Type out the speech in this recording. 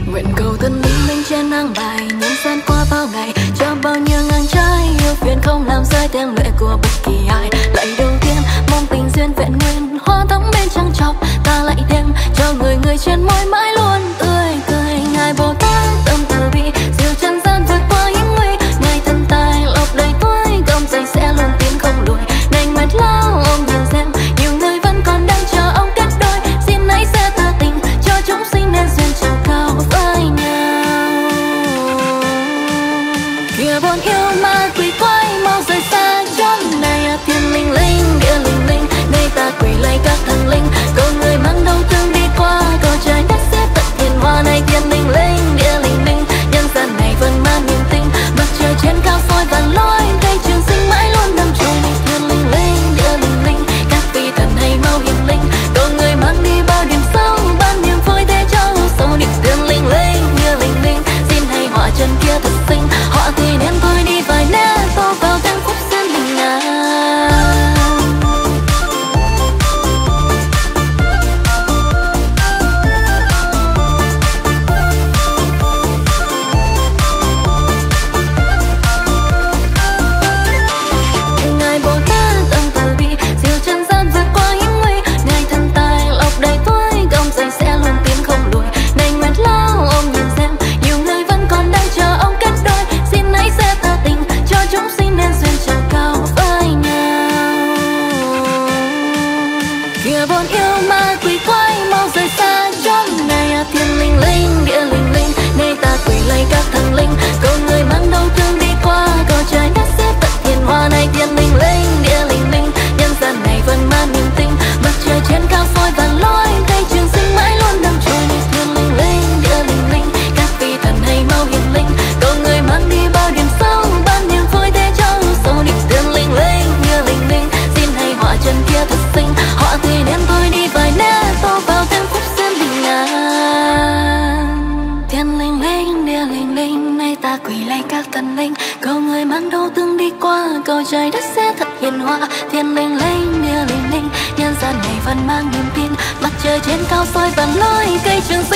Nguyện cầu thân linh linh trên ngang bài, nhân gian qua bao ngày, cho bao nhiêu ngang trái yêu phiền không làm rơi tiếng lệ của bất kỳ ai. Lạy đầu tiên mong tình duyên vẹn nguyên, hoa thắm bên trăng trọc ta lại thêm cho người người trên môi mãi luôn tươi cười. Ngài Bồ Tát tâm từ bi diệu trần gian vượt qua hiểm nguy, ngài thần tài lộc đầy tuổi công danh sẽ luôn tiến không lùi. Này nguyệt lao ông nhìn xem nhiều người vẫn còn đang chờ ông kết đôi, xin hãy sẽ tha tình cho chúng sinh nên duyên trầu cao với nhau. Kìa bọn yêu ma quỷ quái mau rời xa chốn này, thiên linh linh địa linh linh nơi ta quỳ lạy các thần linh, cầu người mang đau thương đi qua cầu trời đất sẽ tận hiền hòa. Này thiên linh linh địa linh linh nhân gian này vẫn mang niềm tin, mặt trời trên cao soi vàng lối cây trường sinh mãi luôn đắm trôi. Này thiên linh linh địa linh linh các vị thần hay mau hiền linh, cầu người mang đi bao điểm sâu ban niềm vui thế cho sâu. Niệm thiên linh linh địa linh linh xin hãy họa chân kia thật xinh, họa thì nên thôi đi vài nét tô vào thêm khúc xuyên bình an. Ngài Bồ Tát tâm từ bi diệu trần gian vượt qua hiểm nguy, ngài thần tài lộc đầy tuổi công danh sẽ luôn tiến không lùi. Này nguyệt lao ông nhìn xem nhiều người vẫn còn đang chờ ông kết đôi, xin hãy sẽ tha tình cho chúng sinh nên duyên trầu cao với nhau. Kìa bọn yêu ma quỷ quái mau rời xa chốn này, thiên linh linh địa linh linh nơi ta quỳ lạy các thần linh, cầu người mang đau thương đi qua cầu trời đất sẽ tận hiền hòa. Này thiên linh linh địa linh linh nhân gian này vẫn mang niềm tin, mặt trời trên cao soi vàng lối cây trường sinh mãi luôn đắm trôi. Này thiên linh linh địa linh linh các vị thần hay mau hiền linh, cầu người mang đi bao điểm sâu ban niềm vui thế cho sâu. Niệm thiên linh linh địa linh linh xin hãy họa chân kia thật xinh, họa thì nên thôi đi vài nét tô vào thêm khúc xuyên bình an. Thiên linh linh địa linh linh nơi ta quỳ lạy các thần linh, cầu người mang đau thương đi qua cầu trời đất sẽ thật hiền hòa. Thiên linh linh địa linh linh nhân gian này vẫn mang niềm tin, mặt trời trên cao soi vàng lối cây trường